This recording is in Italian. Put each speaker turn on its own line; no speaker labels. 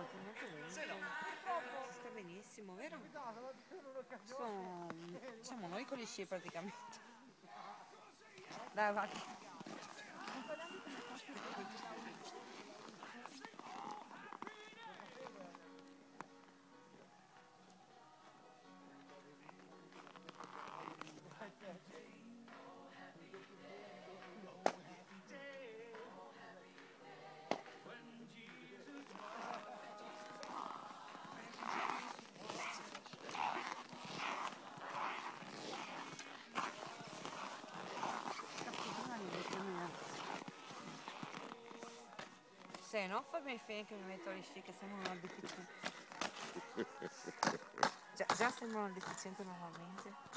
molto lento. Si sta benissimo, vero? Siamo noi con gli sci praticamente. Dai, avanti. Se no fammi finire che mi metto gli sci che sembrano deficienti. Già sembrano deficienti normalmente.